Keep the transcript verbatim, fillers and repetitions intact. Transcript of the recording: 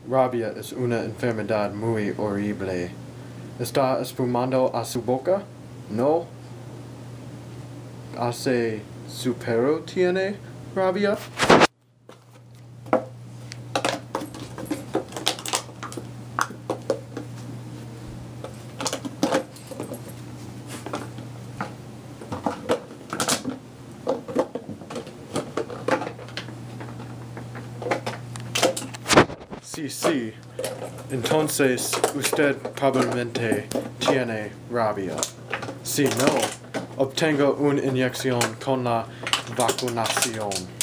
Rabia es una enfermedad muy horrible. ¿Está espumando a su boca? No. ¿Hace su perro tiene rabia? Sí, sí. Entonces, usted probablemente tiene rabia. Si no, obtengo una inyección con la vacunación.